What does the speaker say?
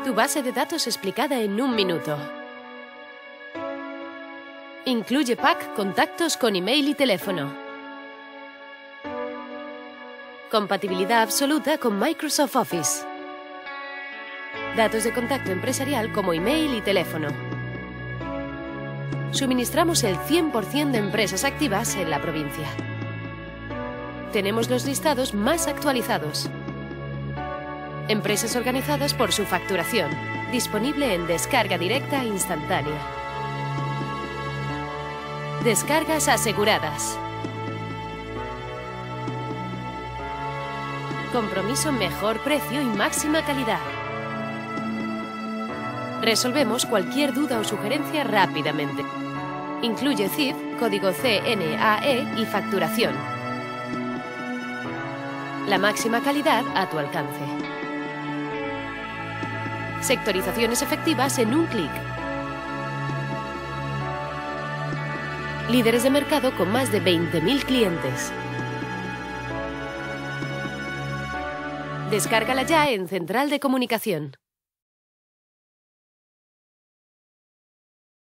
Tu base de datos explicada en 1 minuto. Incluye pack contactos con email y teléfono. Compatibilidad absoluta con Microsoft Office. Datos de contacto empresarial como email y teléfono. Suministramos el 100% de empresas activas en la provincia. Tenemos los listados más actualizados. Empresas organizadas por su facturación. Disponible en descarga directa e instantánea. Descargas aseguradas. Compromiso mejor precio y máxima calidad. Resolvemos cualquier duda o sugerencia rápidamente. Incluye CIF, código CNAE y facturación. La máxima calidad a tu alcance. Sectorizaciones efectivas en un clic. Líderes de mercado con más de 20.000 clientes. Descárgala ya en Central de Comunicación.